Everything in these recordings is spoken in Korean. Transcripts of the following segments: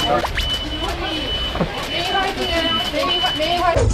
매일 화이팅해요. 매일 화이팅.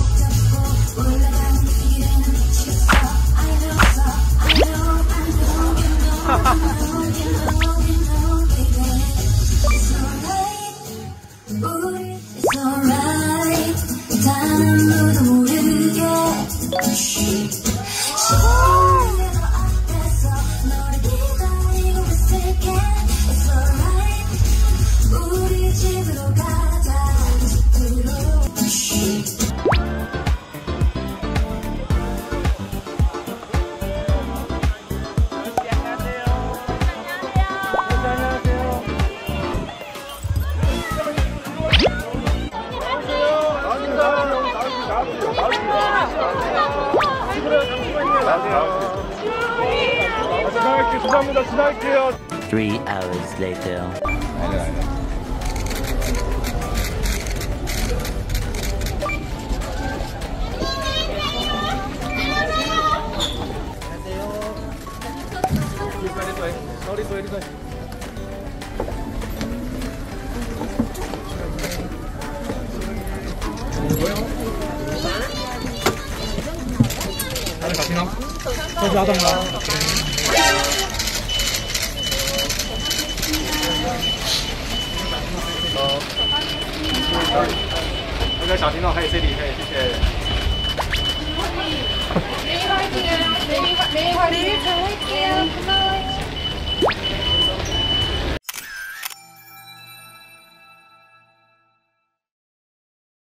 죄송합니다. 지나갈게요. 3 hours later. 那个小听众可以这里可以，谢谢。 매일 화이팅해요. 매일 화이팅.